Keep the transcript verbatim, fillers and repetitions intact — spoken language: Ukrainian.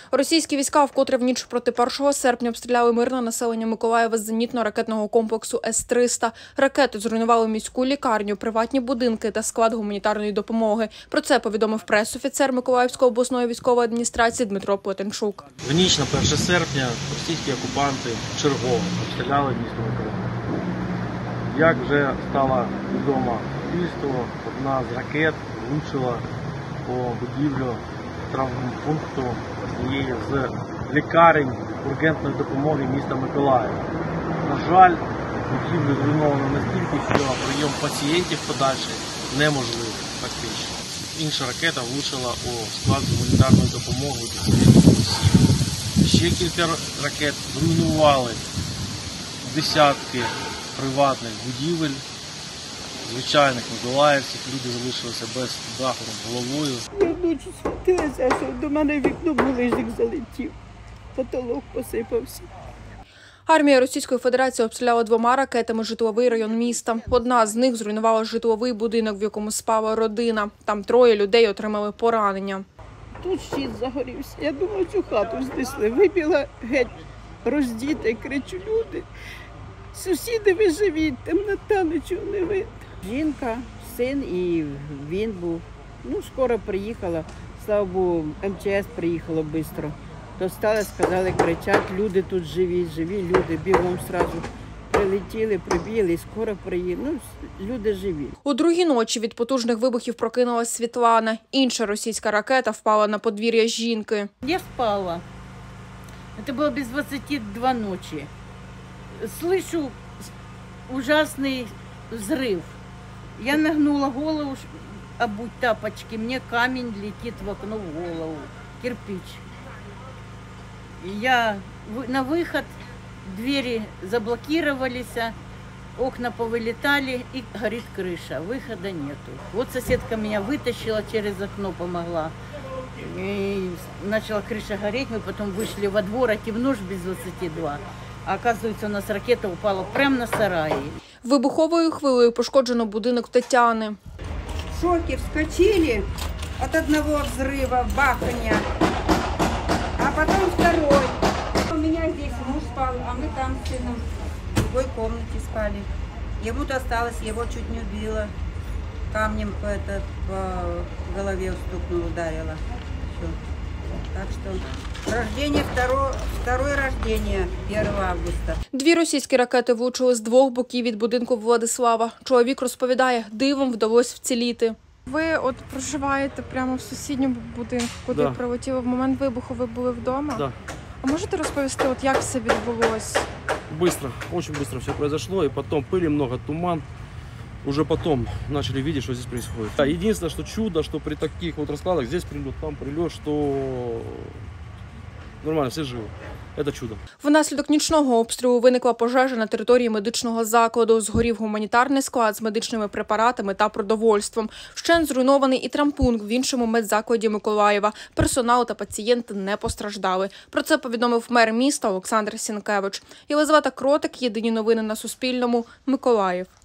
Російські війська вкотре в ніч проти першого серпня обстріляли мирне населення Миколаєва з зенітно-ракетного комплексу С триста. Ракети зруйнували міську лікарню, приватні будинки та склад гуманітарної допомоги. Про це повідомив прес-офіцер Миколаївської обласної військової адміністрації Дмитро Плетенчук. В ніч на перше серпня російські окупанти чергово обстріляли місто Миколаїв. Як вже стало відомо суспільству, одна з ракет влучила по будівлю травмпункту однієї з лікарень ургентної допомоги міста Миколаєва. На жаль, будівлю зруйновано настільки, що прийом пацієнтів подальший неможливий фактично. Інша ракета влучила у склад гуманітарної допомоги. Ще кілька ракет зруйнували десятки приватних будівель, звичайних миколаївців. Люди залишилися без даху над головою. Я вночі світилася, що до мене вікно булижник залетів. Потолок посипався. Армія Російської Федерації обстріляла двома ракетами житловий район міста. Одна з них зруйнувала житловий будинок, в якому спала родина. Там троє людей отримали поранення. Тут щит загорівся. Я думаю, цю хату знесли. Вибіла геть роздіти, кричу: люди, сусіди, ви живіть, темнота, нічого не видно. Жінка, син і він був. Ну, скоро приїхала, слава Богу, Ем Че Ес приїхало швидко. Достали, сказали, кричать, люди тут живі, живі люди, бігом одразу прилетіли, прибігли, скоро приїхали. Ну, люди живі. У другій ночі від потужних вибухів прокинулась Світлана. Інша російська ракета впала на подвір'я жінки. Я спала. Это было без двадцати двух ночи. Слышу ужасный взрыв. Я нагнула голову, обуть тапочки, мне камень летит в окно в голову, кирпич. Я на выход, двери заблокировались, окна повылетали и горит крыша, выхода нету. Вот соседка меня вытащила через окно, помогла. И начала крыша гореть, мы потом вышли во двор, а темно ж без двадцати двух. А оказывается, у нас ракета упала прямо на сараї. Вибуховою хвилею пошкоджено будинок Тетяни. В шоке вскочили от одного взрыва, бахания, а потом второй. У меня здесь муж спал, а мы там с сыном в другой комнате спали. Ему досталось, его чуть не убило. Камнем по, это, по голове стукнуло, ударило. Все. Так что рождение второе, второе рождение первого августа. Дві російські ракети влучили з двох боків від будинку Владислава. Чоловік розповідає, дивом вдалося вціліти. Ви от проживаєте прямо в сусідньому будинку, куди Да. прилетіло в момент вибуху, ви були вдома? Да. А можете розповісти, от як все відбулося? Быстро, очень быстро все произошло, и потом пыли много, туман. Уже потом начали видеть, что здесь происходит. Да, единственное, что чудо, что при таких вот раскладах, здесь прилет, там прилет, что нормально, все живы. Это чудо. Внаслідок нічного обстрілу виникла пожежа на території медичного закладу. Згорів гуманітарний склад з медичними препаратами та продовольством. Вщент зруйнований і травмпункт в іншому медзакладі Миколаєва. Персонал та пацієнти не постраждали. Про це повідомив мер міста Олександр Сінкевич. Єлизавета Кротик, Єдині новини на Суспільному, Миколаїв.